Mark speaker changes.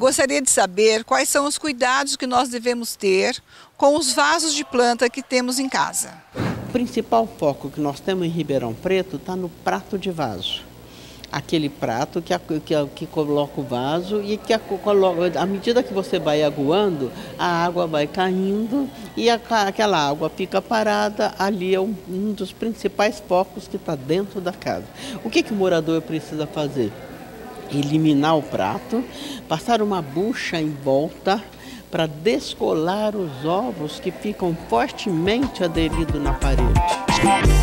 Speaker 1: gostaria de saber quais são os cuidados que nós devemos ter com os vasos de planta que temos em casa.
Speaker 2: O principal foco que nós temos em Ribeirão Preto está no prato de vaso. Aquele prato que coloca o vaso e que à medida que você vai aguando, a água vai caindo e aquela água fica parada. Ali é um dos principais focos que está dentro da casa. O que o morador precisa fazer? Eliminar o prato, passar uma bucha em volta para descolar os ovos que ficam fortemente aderidos na parede.